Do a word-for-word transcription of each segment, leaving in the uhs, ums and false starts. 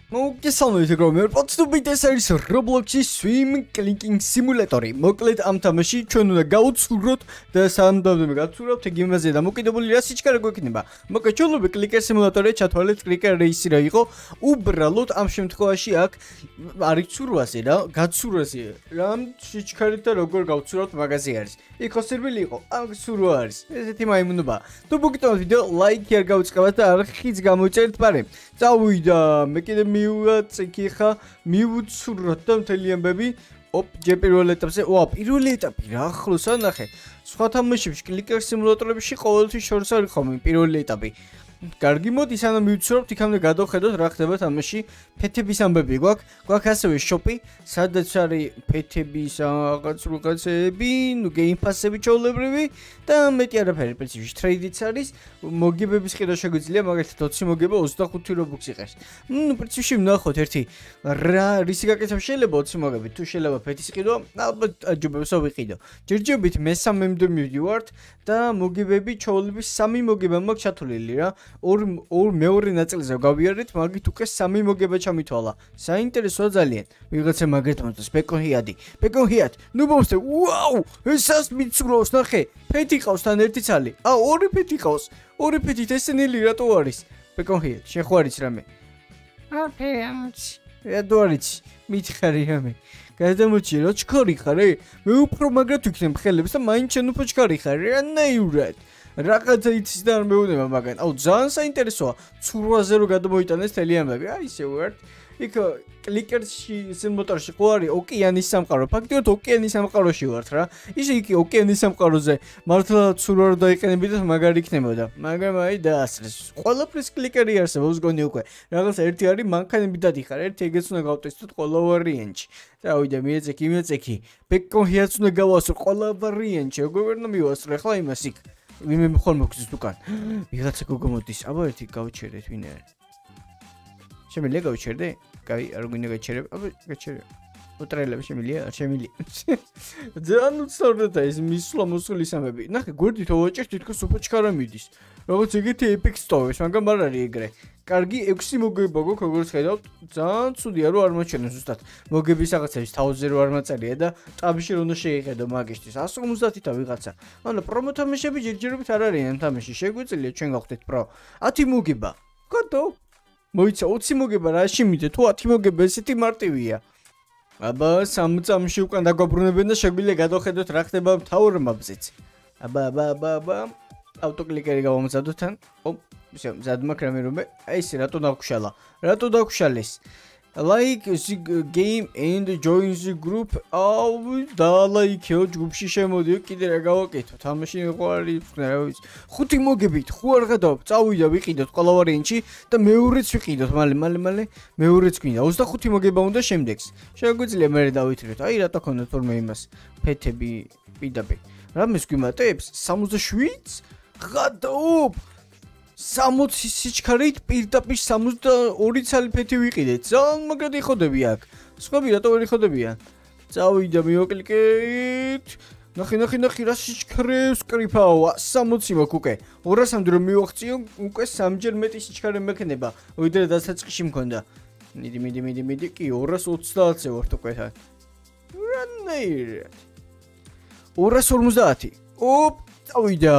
მოგესალმებით გრომერ პოდკასტობით ეს არის ROBLOX-ის swim clicking simulator-ი. მოკლედ ამ თამაში ჩვენ უნდა გავუცუროთ და სამდამზე გავცურავთ ეგ იმაზე დამოკიდებული რა სიჩქარე გვექნება. მოკლედ ჩვენები clicker simulator-ი ჩათვალეთ clicker race რა იყო. Ubralod ამ შემთხვევაში აქ არის ცურვაზე რა, გაცურვაზე. რამ სიჩქარით და როგორ გავცურავთ მაგაზე არის. იქ ხოსერბილი იყო, ამ ცურვა არის. ესეთი მაიმუნობა. თუ მოგიტოვოთ ვიდეო ლაიქი არ გავუწყებათ და არხიც გამოიწერთ პარე. წავიდა მე კიდე მივაწიქი ხა მივუცუროთ და მთელი ამბები ოპ ჯერ პირველ ეტაპზე ვა პირველი ეტაპი რა ახლოს ანახე სხვა თამაშებში კლიკერ სიმულატორებში ყოველთვის შორს არის ხოლმე პირველი ეტაპი კარგი მოდი სანამ მივუცუროთ იქამდე გადავხედოთ რა ხდება თამაში ფეთების ამბები გვაქვს გვაქვს ასევე შოპი სადაც არის ფეთების რაღაც რაღაცები ნუ გეიმპასები ჩაოლებრივი და მეტი არაფერი პრინციპში ტრეიდიც არის მოგებების ყიდვა შეგვიძლია მაგალითად ოცი მოგება ოცდახუთი რობუქს იყეს ნუ პრინციპში ვნახოთ ერთი რა რისი გაკეთება შეიძლება ოცი მოგებით თუ შეიძლება ფეთის ყიდვა ალბათ აჯობებსო ვიყიდო ჯერჯერობით მესამემდე მივდივართ და მოგებები ჩაოლების სამი მოგება მაქვს ჩათვლილი რა ორ ორ მეორე ნაწილზე გავიარეთ მაგით უკვე სამი მოგება ჩამითვალა საინტერესოა ძალიან ვიღაცა მაგერთ მომწონს ბეკონჰიადი ბეკონჰიად ნუ მომწე ვაუ ესას მიცურავს ნახე ფეთი ყავს თან ერთი ცალი ა ორი ფეთი ყავს ორი ფეთით ესენელი რატო არის ბეკონჰიად შეხوارიც რამე აფე ამჩი რატო არის მითხარი რამე გადამოჭი რა ჩქარი ხარ მე უფრო მაგრად ვიქნებ ხელებს და მაინც შენ უფრო ჩქარი ხარ რანაირად რაღაცა იცის და არ მეუნება მაგან. აუ ძალიან საინტერესოა. ცურვაზე რო გადმოიტანეს თელი ამბები. აი ისე ვარ. იქ კლიკერში სიმულატორში ყო არის ოკეანის სამყარო. ფაქტიურად ოკეანის სამყაროში ვართ რა. ისე იქ ოკეანის სამყაროზე მართლა ცურვა რო დაიყენებიდეთ მაგარი იქნებოდა. მაგრამ აი დაასრეს. ყველაფრის კლიკერი არსებობს გონი უკვე. რაღაცა ერთი არის მანქანები დადიხარ. ერთი ეგეც უნდა გავტესტოთ ყველა ვარიანტში. წავიდე მიეწექი, მიეწექი. ბეკონჰიადს უნდა გავასწრო ყველა ვარიანტში. როგორ ვერ უნდა მივასწრო ახლა იმას იქ. ვინმე ხოლმე გზის უკან. ვიღაცა გოგო მოდის. აბა ერთი გავჩერდეთ ვინ არის. შემიძლია გავჩერდე? კაი, არ გვინდა გაჩერებ. აბა გაჩერე. უტრელებ შემიძლია? არ შემიძლია. ძალიან უცნაურია ეს მისვლა მოსვლის ამბები. ნახე, გვერდით ვაჭერ თითქოს უფრო ჩქარა მიდის. როგორც ეგეთი ეფექტს ტოვებს, მაგრამ არ არის ეგრე. კარგი ექვსი მოგება გვაქვს, როგორც ხედავთ, ძალიან ცუდია რომ არ მოჩვენოს ზუსტად. მოგების რაღაცების თავზე რო არ მაწერია და ტაბში რო უნდა შეიხედო მაგისთვის. ას ორმოცდათითა ვიღაცა. ანუ პრომო თამაშები ჯერჯერობით არ არიან თამაში. შეგვიძლია ჩვენ გავხდეთ პრო. ათი მოგება. გატო. მოიცა ოცი მოგება რაში მიდე თუ ათი მოგება ესეთი მარტივია. აბა სამ წამში უკან დაგვაბრუნებენ და შეგვიძლია გადავხედოთ რა ხდება მთავარ მაპზეც. აბა აბა აბა აბა ავტოკლიკერი გავამზადოთ თან. ოპ ისე მზად მაქვს რამე რომე აი ესე რატო დაგუშალა რატო დაგუშალეს like the game and join the group აუ დალაიქეო ჯგუფში შემოდიო კიდე რა გავაკეთო თამაში იყო არის რა ვიცი ხუთი მოგებით ხო არ გადავ წავიდა ვიყიდოთ ყველა ვარიანტში და მეორეც ვიყიდოთ მალე მალე მალე მეორეც გვინდა ოცდახუთი მოგება უნდა შემდეგს შეგვიძლია მე დავითრიოთ აი რატო ქონდათ თორმე იმას ფეთები პირდაპირ რამეს გვიმატებს სამოცდაშვიდს გადაობ სამოცი სიჩქარით პირდაპირ სამოცდაორი ცალი ფეთი ვიყიდეთ. ძალიან მაგრად იხოდები აქ. სხვები რატო ვერ იხოდებიან? წავიდა მივაკლიკეთ. ნახე ნახე ნახე რა სიჩქარეს კრიფაო სამოცი მაქვს უკვე. ორასამდე რომ მივახციო უკვე სამჯერ მეტი სიჩქარე მექნება. ვიდრე დასაწყისში მქონდა. მიდი მიდი მიდი მიდი კი ორას ოცდაათზე ვართ უკვე თან. რანაირად. ორას ორმოცდაათი. ოპ წავიდა.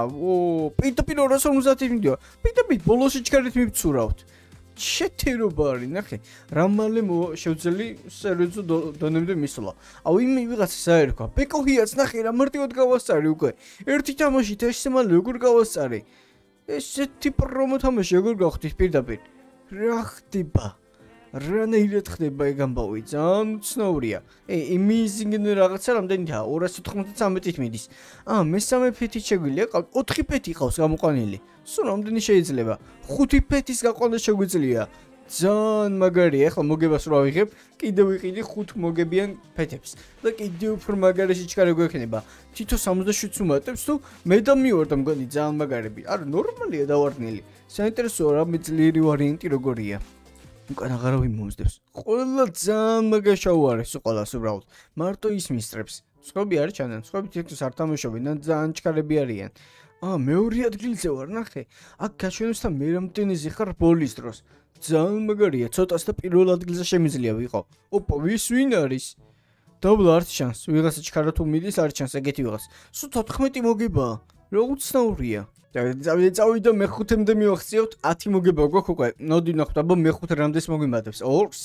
ო, პირდაპირ ორას ორმოცდაათი მიდიო. პირდაპირ ბოლოს სიჩქარით მივცურავთ. შეთერობა არის, ნახე. რა მალე შევძელი სერიოზულ დონემდე მისვლა. აუ იმ ვიღაცა საერთო. ბეკონჰიადს ნახე რა მარტივად გავასწარი უკვე. ერთი თამაშით ესე მალე როგორ გავასწარი. ესეთი პრომო თამაში როგორ გავხდით პირდაპირ. რა ხდება? რანაირად ხდება ეგ ამბავი ძალიან უცნაურია. ე იმიზინგ რაღაცა რამდენია ორას ოთხმოცდამეტით მიდის. აა მესამე ფეთი შეგვიძლია ყავთ ოთხი ფეთი ყავს გამოყვანილი. სულ რამდენი შეიძლება? ხუთი ფეთის გაყვანა შეგვიძლია. ძალიან მაგარია. ახლა მოგებას რო ავიღებ, კიდე ვიყიდი ხუთ მოგებიან ფეთებს. და კიდე უფრო მაგარი სიჩქარე გვექნება. თითო სამოცდაშვიდს უმატებს თუ მე და მივარ და მგონი ძალიან მაგარები. არა ნორმალია დავარდნილი. საინტერესოა რა მეძლიერი ვარიანტი როგორია. უკან აღარავინ მომსდევს. ყველა ძალიან მაგაშაუარეს ყველას უბრალოდ. მარტო ის მისწრებს. სხვები არის ჩანან. სხვები თითქოს არ თამაშობენ და ძალიან ჩქარები არიან. აა მეორე ადგილზე ვარ, ნახე. აქ გაჩვენებს და მე რამდენიზე ხარ ბოლის დროს. ძალიან მაგარია, ცოტას და პირველ ადგილზე შემიძლია ვიყო. ოპა, ვის ვინ არის? დაბლა არც ჩანს, ვიღაცა ჩქარა თუ მიდის, არ ჩანს ეგეთი ვიღაც. სულ თოთხმეტი მოგებაა. რა უცნაურია. დავიდე წავიდა მეხუთემდე მივახციოთ, ათი მოგება გვაქვს უკვე. ნოდი ნახოთ, აბა მეხუთე რამდენს მოგვიმატებს? ორს.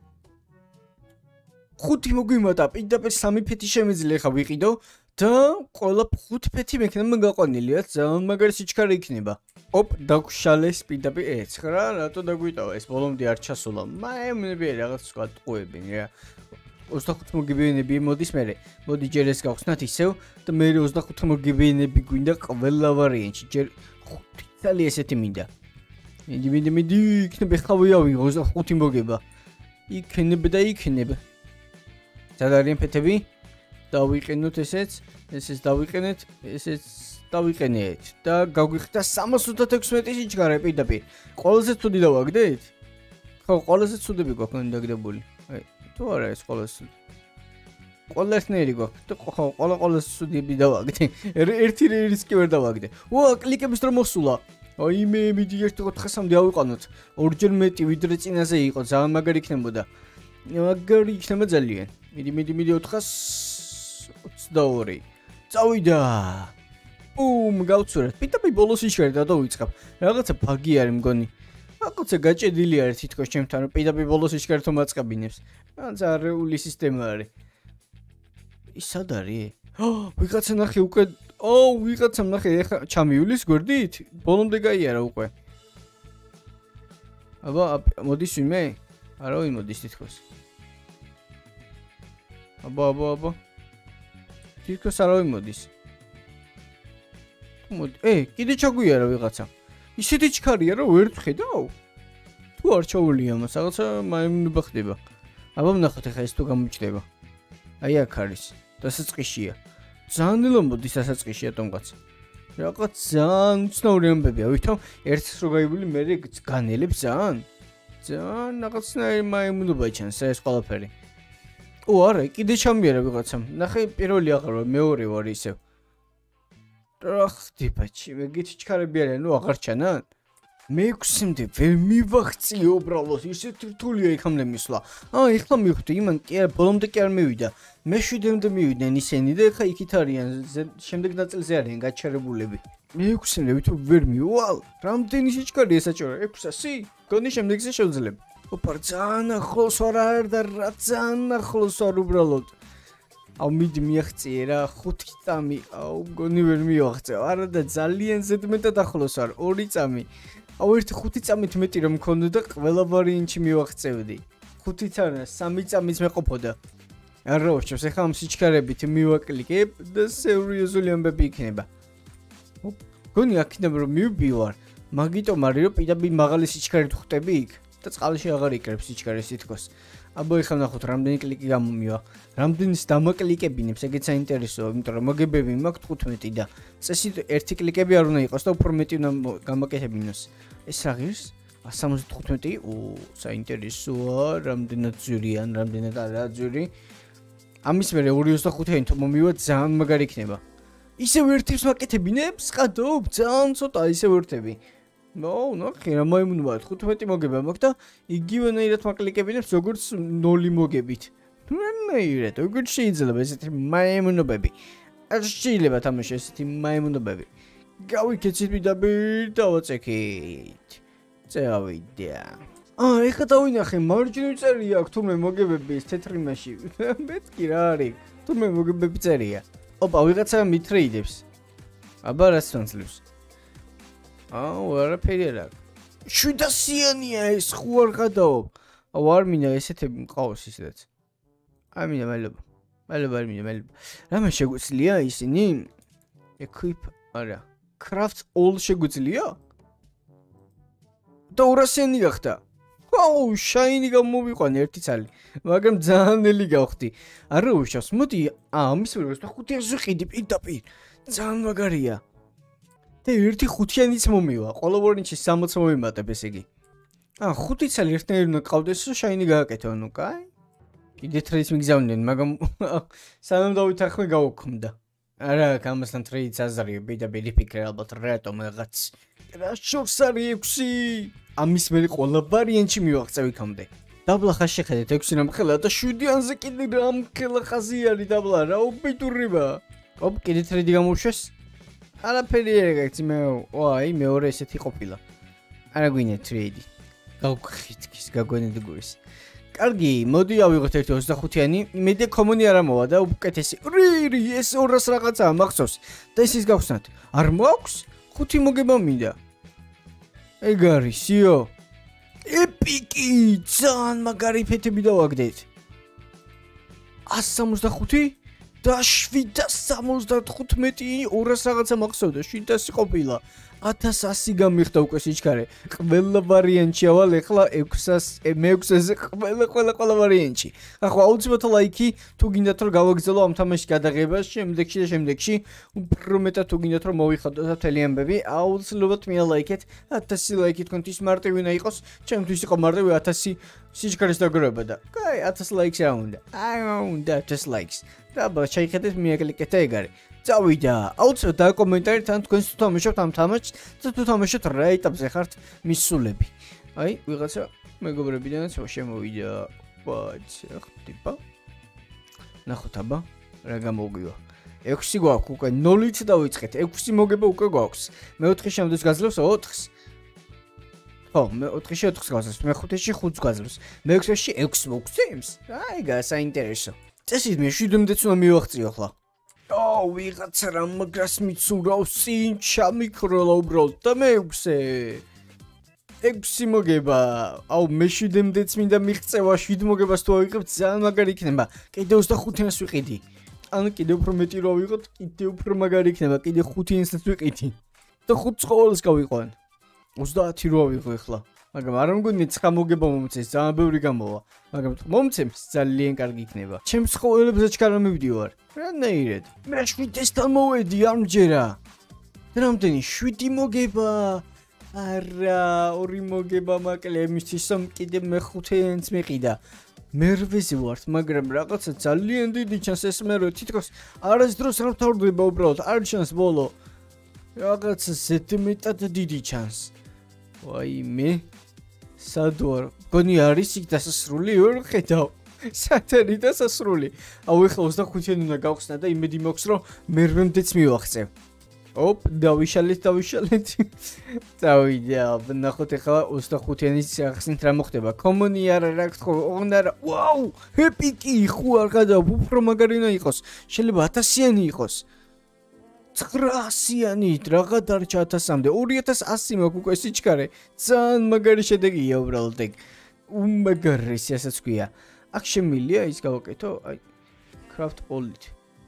ხუთი მოგვიმატა, პირდაპირ სამი ფეთი შემიძლია ხა ვიყიდო და ყველა ხუთი ფეთი მექნება გაყვანილია, ძალიან მაგარი სიჩქარე იქნება. ოპ, დაგშალეს პირდაპირ ეცხრა, რატო დაგვიტოვა ეს ბოლომდე არ ჩასულა. მაემნები რაღაც სხვა ტყუებინ რა. ოცდახუთი მოგებიანები მოდის მერე. მოდი ჯერ ეს გავხსნათ ისევ და მე ოცდახუთი მოგებიანები გვინდა ყველა ვარიანტში. ჯერ ხუთი წალი ესეთი მინდა. მიდი მიდი მიდი იქნება ხავიავი ოცდახუთი მოგება. იქნება და იქნება. ზადარიან ფეთები დავიყენოთ ესეც, ესეც დავიყენეთ, ესეც დავიყენეთ და გაგვიხდა სამას ოცდაექვსმეტი სიჩქარე პირდაპირ. ყველაზე ცუდი დავაგდეთ? ხო, ყველაზე ცუდები გვაქვს დაგდებული. აი, თუ არა ეს ყველაზე ცუდი. ყველასნაირი გვაქვს და ხო, ყველა ყველაზე ცუდები დავაგდე. ერთი რისკი ვერ დავაგდე. ვა, კლიკების დრო მოსულა. აი მე მიდი ერთი ოთხასამდე ავიყანოთ. ორჯერ მეტი ვიდრე წინაზე იყო, ძალიან მაგარი იქნებოდა. მაგარი იქნება ძალიან. მიდი მიდი მიდი ოთხას ოცდაორი. წავიდა. ბუმ, გავცურეთ. პირდაპირ ბოლოს ისჩერე და დავიწყებ. რაღაცა ბაგი არის მგონი. რაღაცა გაჭედილი არის თითქოს ჩემთან, რომ პირდაპირ ბოლოს ისჩერე თუ მაწყაბინებს. რაღაც არეული სისტემა არის. ის სად არის? ო, ვიღაცა ნახე უკვე. ო, ვიღაცა ნახე ეხა ჩამივლის გვერდით? ბოლომდე გაიარა უკვე. აბა, მოდის ვინმე? არა ვიმოდის თითქოს. აბა, აბა, აბა. თითქოს არა ვიმოდის. მოდი, ე, კიდე ჩაგვიარა ვიღაცა. ისეთი ჩქარია რომ ვერ ვხედავ? თუ არ ჩაოლია მას, რაღაცა მაიმუნება ხდება. აბა, ვნახოთ ახლა ეს თუ გამოჩნდება. აი აქ არის. დასაწყისია. ძალიან ნელა მოდის დასაწყისია ტომკაც. რაღაც ძალიან უცნაური ამბებია, ვითომ ერთს რო გაიბული მე განელებს ძალიან. ძალიან რაღაცნაირი მაიმუნობა ჩანს ეს ყველაფერი. ო, არა, კიდე ჩამიერა ვიღაცამ. ნახე, პირველი აღარ ვარ, მეორე ვარ ისევ. რა ხდება, მეგეთი ჩქარები არიან, ნუ აღარ ჩანან? მეექვსემდე ვერ მივახციე უბრალოდ, ისეთი რთულია იქამდე მისვლა. აა, ეხლა მივხვდი, იმან კი არა, ბოლომდე კი არ მივიდა. მეშვიდემდე მივიდნენ ისინი და ეხლა იქით არიან, შემდეგ ნაწილზე არიან გაჩერებულები. მეექვსემდე ვითომ ვერ მივალ? რამდენი სიჩქარე ესაჭიროა? ექვსასი? გონი შემდეგზე შევძლებ. ოპა, ძალიან ახლოს ვარ არ და რა ძალიან ახლოს ვარ უბრალოდ. აუ მიდი მიაღწიე რა, ხუთი წამი, აუ მგონი ვერ მივაღწევ. არა და ძალიან ზედმეტად ახლოს ვარ, ორი წამი. აუ ერთი ხუთი წამით მეტი რომ მქონდა და ყველა ვარიანტში მივაღწევდი. ხუთიც არა, სამი წამიც მეყოფოდა. არა ვარჩევს, ეხლა ამ სიჩქარებით მივაკლიკებ და სერიოზული ამბები იქნება. გონი აქედან რომ მივბივარ, მაგიტომ არის რომ პირდაპირ მაღალი სიჩქარით ხვდები იქ და წყალში აღარ იკრებს სიჩქარეს თითქოს. აბა ეხლა ნახოთ რამდენი კლიკი გამომივა. რამდენის დამაკლიკებინებს, ეგეც საინტერესოა, იმიტომ რომ მოგებები მაქვს თხუთმეტი და წესით ერთი კლიკები არ უნდა იყოს და უფრო მეტი უნდა გამაკეთებინოს. ეს რა ღირს? სამოცდათხუთმეტი? ო, საინტერესოა, რამდენად ძვირიან, რამდენად არა ძვირი. ამის მერე ორი ოცდახუთიანი თუ მომივა ძალიან მაგარი იქნება. ისევ ერთებს ვაკეთებინებ, სყადობ, ძალიან ცოტა ისევ ერთები. ნო, ნახე, რა მაიმუნობა, თხუთმეტი მოგება მაქვს და იგივენაირად მაკლიკებინებს, როგორც ნული მოგებით. რანაირად, როგორც შეიძლება ესეთი მაიმუნობები. არ შეიძლება თამაში ესეთი მაიმუნობები. გავიქეცით პირდაპირ და ვაწექით. წავიდა. აა, ეხლა დავინახე, მარჯვნივ წერია აქვს თურმე მოგებები ეს თეთრი მასში. მეთქი რა არის? თურმე მოგებები წერია. ოპა, ვიღაცა მითრეიდებს. აბა, რას თანძლევს? აუ, არაფერი არ აქვს. შვიდასიანია ეს, ხო არ გადაო. აუ, არ მინდა ესეთები მყავს ისედაც. არ მინდა, მადლობა. მადლობა, არ მინდა, მადლობა. რამე შეგვიძლია ისინი? Equip, არა. Craft all შეგვიძლია? და ორასიანი გახდა. აუ, შაინი გამოვიყვანე ერთი ცალი. მაგრამ ძალიან ნელი გავხდი. არა უშავს, მოდი, აა, ამის ვერ ოცდახუთიანს ვიყიდი პირდაპირ. ძალიან მაგარია. და ერთი ხუთიანიც მომივა. ყველა ვარიანტში სამოცი მომიმატებ ესე იგი. აა, ხუთი ცალი ერთნაირი უნდა ყავდეს, შაინი გააკეთო, ნუ, კაი? კიდე ტრეის მიგზავნდნენ, მაგრამ სანამ დავითანხმე გავუქმდა. არა, გამასთან ტრეიდს აზრია, პირდაპირ ფიქრე ალბათ რატომ რაღაც. რა შორს არის ექვსი? ამის მერე ყველა ვარიანტი მივაღწევ იქამდე. დაბლა ხა შეხედეთ ექვსი რამხელა და შვიდიანზე კიდე რამხელა ხაზი არის დაბლა, რა უბიტურება. ოპ, კიდე ტრეიდი გამოუშვეს? არაფერი არ გაგცი მე. ვაი, მეორე ესეთი ყოფილა. არა გვინდა ტრეიდი. გავხითქის, გაგვენედი გურის. კარგი, მოდი ავიღოთ ერთი ოცდახუთიანი, იმედია კომუნი არ ამოვა და უკეთესი. რი, ეს ორას რაღაცაა მახსოვს. და ის ის გავხსნათ. არ მაქვს? ხუთი მოგება მინდა. ეგ არის, იო. ეპიკი, ძალიან მაგარი ფეთები დავაგდეთ. ას სამოცდახუთი და შვიდას სამოცდათხუთმეტი ორას რაღაცა მახსოვდა, შვიდასი ყოფილა. ათას ასი გამიხდა უკვე სიჩქარე. ყველა ვარიანტი ავალ ეხლა ექვსას მეექვსაზე ყველა ყველა ყველა ვარიანტი. ახლა აუცილებლად ლაიქი თუ გინდათ რომ გავაგზავნო ამ თამაშის გადაღებას შემდეგში და შემდეგში უფრო მეტად თუ გინდათ რომ მოვიხადოთ მთელი ამბები აუცილებლად მე ლაიქეთ ათასი ლაიქი თქვენთვის მარტივი უნდა იყოს ჩემთვის იყო მარტივი ათასი სიჩქარის დაგროება და კაი ათას ლაიქს რა უნდა აი უნდა ათას ლაიქს და შეიძლება მიაკლიკეთ და ეგ არის წავიდა აუცილებლად დაკომენტარით ან თქვენს თუ თამაშობთ ამ თამაშს და თუ თამაშობთ რა ეტაპზე ხართ მისულები აი ვიღაცა მეგობრებიდანაც შემოვიდა ვაჩა ხტიპა ნახოთ აბა რა გამოვივა ექვსი გვაქვს უკვე ნოლით დავიწყეთ ექვსი მოგება უკვე გვაქვს მეოთხე შემდგოს გაძლევს ოთხს ხო მეოთხეში ოთხს გაძლევს მეხუთეში ხუთს გაძლევს მეექვსეში ექვსს მოგცემს აი გასაინტერესო წესით მე შვიდმდეც უნდა მივაღწიო ახლა ო ვიღაცა რა მაგრას მიცურავს წინ ჩამიქროლა უბრალოდ და მეექვსე ექვსი მოგება აუ მე შვიდმდეც მინდა მიღწევა შვიდ მოგებას თუ ავიღებ ძალიან მაგარი იქნება კიდე ოცდახუთიანს ვიყიდი ან კიდე უფრო მეტი რო ავიღოთ კიდე უფრო მაგარი იქნება კიდე ხუთიანსაც ვიყიდი და ხუთს ყოველს გავიყვან ოცდაათი რო ავიღო ახლა მაგრამ არ მგონია ცხრა მოგება მომცეს ძალიან ბევრი გამოვა მაგრამ მომცემს ძალიან კარგი იქნება ჩემს ყოველებზე ჩქარა მივდივარ რანაირად მე შვიდესთან მოვედი არ მჯერა რამდენი შვიდი მოგება არა ორი მოგება მაკლე მისთვის რომ კიდე მეხუთეენს მეყიდა მერვეზე ვართ მაგრამ რაღაცა ძალიან დიდი ჩანს ეს მერვე თითქოს არასდროს არ ვთავრდება უბრალოდ არ ჩანს ბოლო რაღაცა ზედმეტად დიდი ჩანს ვაი მე სად ვარ გონი არის იქ დასასრული ვერ ხედავ სად არის დასასრული აუ ეხლა ოცდახუთიანი უნდა გავხსნა და იმედი მაქვს რომ მერვემდეც მივახცევ ოპ დავიშალეთ დავიშალეთ წავიდა ნახოთ ეხლა ოცდახუთიანის ახსნით რა მოხდება კომუნი არა რა გთხოვ ოღონდ არა ვაუ ეპიკი ხო არ გადავ უფრო მაგარი უნდა იყოს შეიძლება ათასიანი იყოს ცხრაასიანი რაღა დარჩა ათასამდე ორი ათას ასი მაქვს უკვე სიჩქარე ძალიან მაგარი შედეგია უბრალოდ ეგ უმაგარესი ასაც ქვია აქ შემილია ის გავაკეთო აი craft all-ით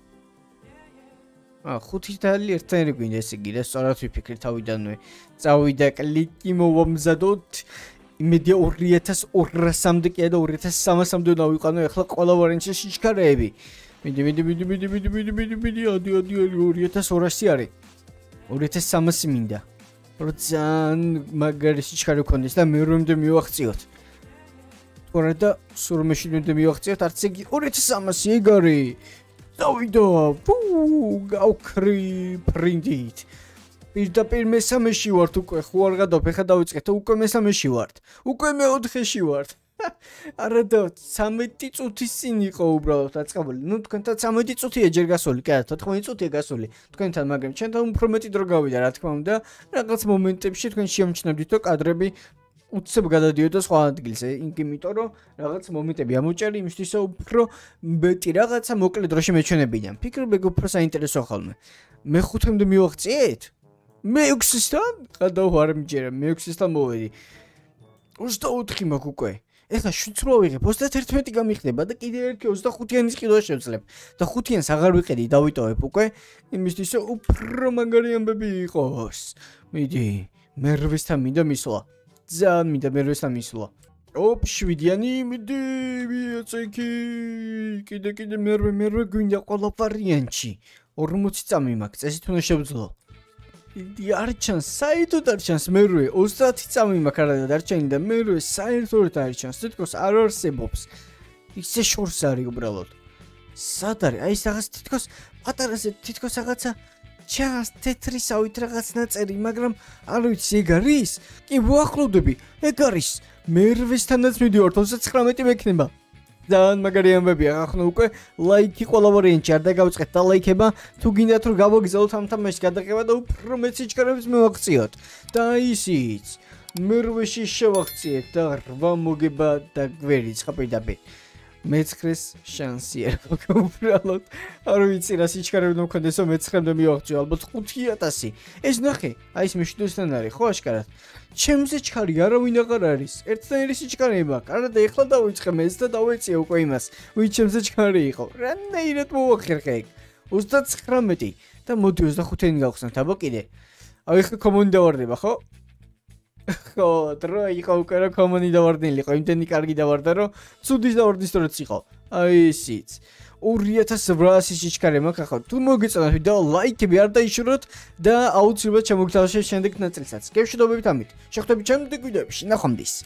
აა ხუთი დალი ერთად გვინდა ესე იგი და სწორად ვიფიქრე თავიდანვე წავიდა კლიკი მოვამზადოთ იმედია ორი ათას ორასამდე კი და ორი ათას სამასამდე დავიყანო ახლა ყველა ვარიანტში სიჩქარეები მიდი მიდი მიდი მიდი მიდი მიდი მიდი მიდი ადი ადი ორი ათას ორასი არის ორი ათას სამასი მინდა რომ ძალიან მაგარი სიჩქარე გქონდეს და მერვემდე მივაღწიოთ თორე და სულ მეშვიდმდე მივაღწიოთ არც იგი ორი ათას სამასი ეგ არის დავიდო ფუ გავქრი პრინტით პირდაპირ მესამეში ვართ უკვე ხო არ გადავ ფეხა დავიწყეთ უკვე მესამეში ვართ უკვე მეოთხეში ვართ არა და ცამეტი წუთის წინ იყო უბრალოდ აწყობილი ნუ თქვენთან ცამეტი წუთია ჯერ გასული კი არა თოთხმეტი წუთია გასული თქვენთან მაგრამ ჩემთან უფრო მეტი დრო გავიდა რა თქმა უნდა რაღაც მომენტებში თქვენ შეამჩნევდით რომ კადრები უცებ გადადიოდა სხვა ადგილზე იმიტომ რომ რაღაც მომენტები ამოჭარი იმისთვის რომ უფრო მეტი რაღაცა მოკლე დროში მეჩვენებიდან ფიქრობ ეგ უფრო საინტერესო ხოლმე მეხუთემდე მივაღწიეთ მეექვსისთან გადავ არ მჯერა მეექვსისთან მოვედი ოცდაოთხი მაქვს უკვე ეხლა შვიდს რო ავიღებ ოცდაერთმეტი გამიხდება და კიდე ერთი ოცდახუთიანის ყიდვა შევძლებ და ხუთიანს აღარ ვიყიდი დავიტოვებ უკვე იმისთვის რომ უფრო მაგარი ამბები იყოს მიდი მერვესთან მინდა მისვლა ძალიან მინდა მერვესთან მისვლა ოპ შვიდიანი მიდი მიაწექი კიდე კიდე მერვე მერვე გვინდა ყველა ვარიანტში ორმოცი წამი მაქვს წესით უნდა შევძლო იდი არ ჩანს საერთოდ არ ჩანს მერვე ოცდაათი წამი მაქვს არა დარჩენი და მერვე საერთოდ არ ჩანს თითქოს არ არსებობს ისე შორს არის უბრალოდ სად არის? აი ეს რაღაც თითქოს პატარაზე თითქოს რაღაცა ჩანს თეთრისავით რაღაც ნაწერი, მაგრამ არ ვიცი ეგ არის? კი ვუახლოვდები, ეგ არის. მერვესთანაც მივდივართ ოცდათხმეტი მექნება. ძალიან მაგარი ამბებია, ახლა უკვე ლაიქი ყველა ვარიანტში არ დაგავწყეთ და ლაიქება, თუ გინდათ რომ გავაგზავნოთ ამ თამაშის გადაღება და უფრო მეტ სიჩქარებს მივაღწიოთ. და ისიც მერვეში შევაღწიეთ და რვა მოგება და გვერიცხა პირდაპირ. მეცხრეს შანსი არ გვაქვს უბრალოდ. არ ვიცი რა სიჩქარები უნდა მქონდესო მეცხრემდე მივაღწიო, ალბათ ხუთი ათასი. ეს ნახე, აი ეს მეშვიდესთან არის, ხო აშკარად. ჩემზე ჩქარი არავინ აღარ არის. ერთნაირი სიჩქარე მაქვს. არა და ეხლა დავიწყე მეც და დავეწია უკვე იმას. ვინც ჩემზე ჩქარი იყო. რანაირად მოვახერხე ეგ. ოცდათხმეტი და მოდი ოცდახუთიანი გავხსნათ, აბა კიდე. აი ხა კომუნი დავარდება, ხო? ხო, დრო იყო უკვე რა კომუნი დავარდნილიყო, იმდენი კარგი დავარდა, რომ ცუდის დავარდნი სწორედ იყო. აი ისიც. ორი ათას ათასი სიჩქარე მაქვს ახლა. თუ მოგეწონათ ვიდეო, ლაიქები არ დაიშუროთ და აუცილებლად ჩამოგთავაზეთ შემდეგ ნაწილსაც. გეშვიდობებით ამით. შეხვდებით შემდეგ ვიდეოებში. ნახვამდის.